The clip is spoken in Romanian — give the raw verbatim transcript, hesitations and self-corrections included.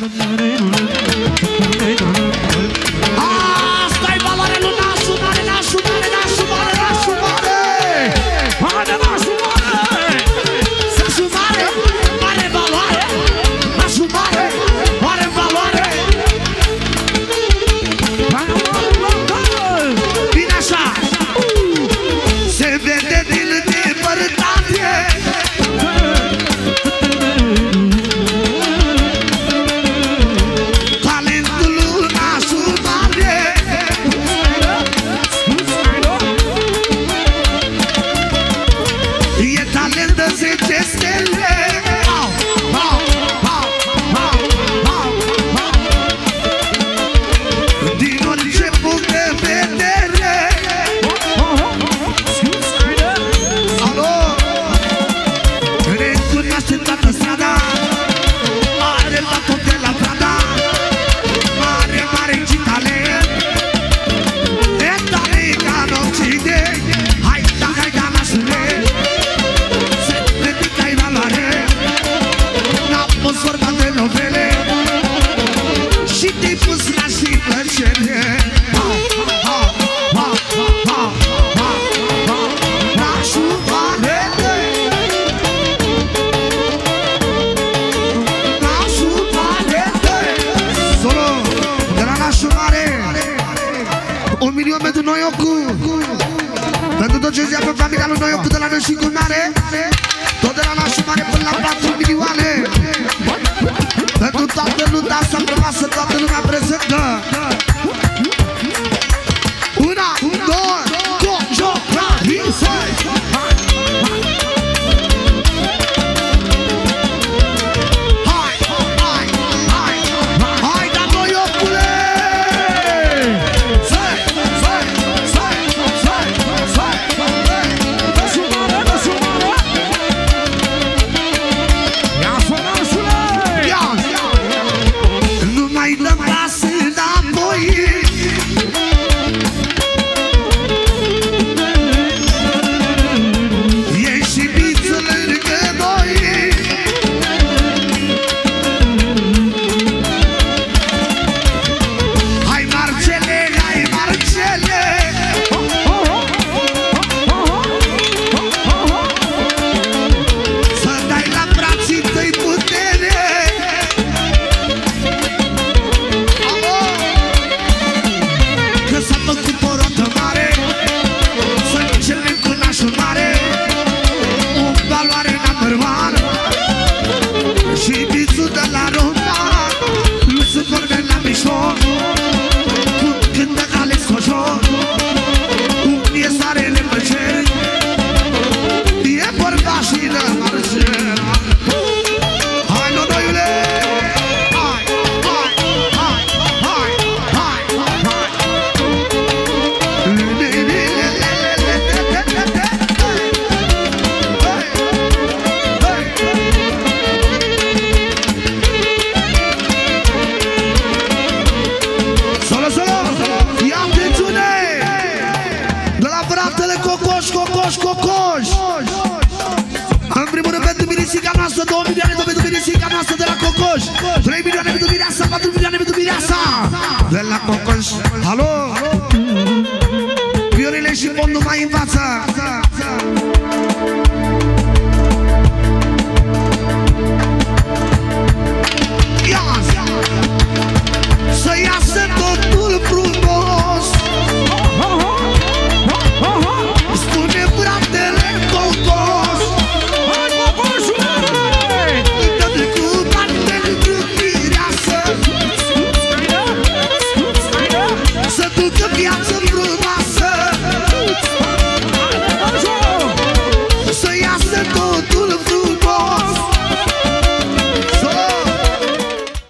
Asta-i valoare lui Nasu Mare, Nasu Mare, Nasu Mare, Nasu Mare. Haide, Nasu Mare! Nasu Mare, mare valoare. Nasu Mare, mare valoare. Bine așa. Se vede din depărtate. Pentru tot ce zia pe familia lui Noiocu de la Nășicul Mare, tot de la Nașul Mare până la patru milioane. Pentru toată luta asta frumoasă, toată lumea prezentă. Una, două, două, joc, risoi. Hai, hai, hai, hai, da Noiocule! Sai, sai, sai, sai, sai, sai. Nașumare, nașumare. Ia să nașule! Ia! Nu mai dăm pas înapoi. Cocoș, cocoș! În primul rând pentru Mirisica noastră, două milioane pentru Mirisica noastră de la Cocoș, trei milioane pentru Mireasa, patru milioane pentru Mireasa de la Cocoș. Alo! Viorele și fondul mai învață.